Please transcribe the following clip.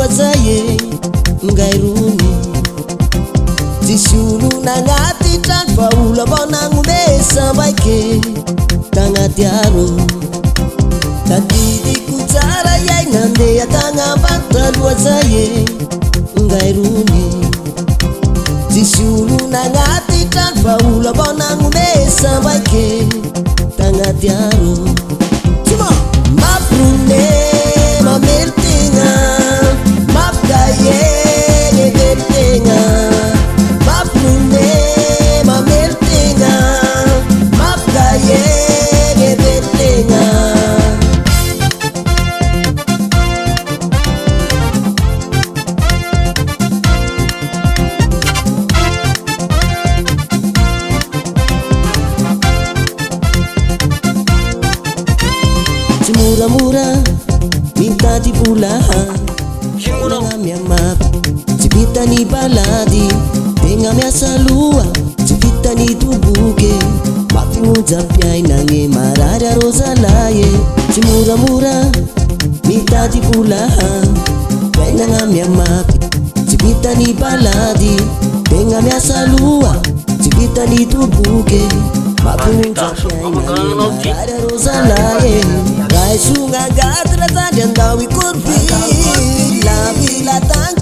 loatsy ngairony tsisy olo nagnaty trano fa olo avao nagnome sambaiky tagnaty aro tadidiko tsara iay nandeha tagnambata loatsy ngairony tsisy olo nagnaty trano fa olo avao nagnome sambaiky tagnaty aro maprone mameltegna mapkaye neveltegna maprone mameltegna mapkaye neveltegna mura mitady volaha tegna miamapy tsy vitany balady tegna miasa loha tsy vitany toboke mampimojam-piainagne marary arozalaye tsy moramora mitady volaha tegna miamapy tsy vitany balady tegna miasa loha tsy vitany toboke mampimojam-piainagne marary arozalaye Sunga gatra tadi andau ikurpi la vila tang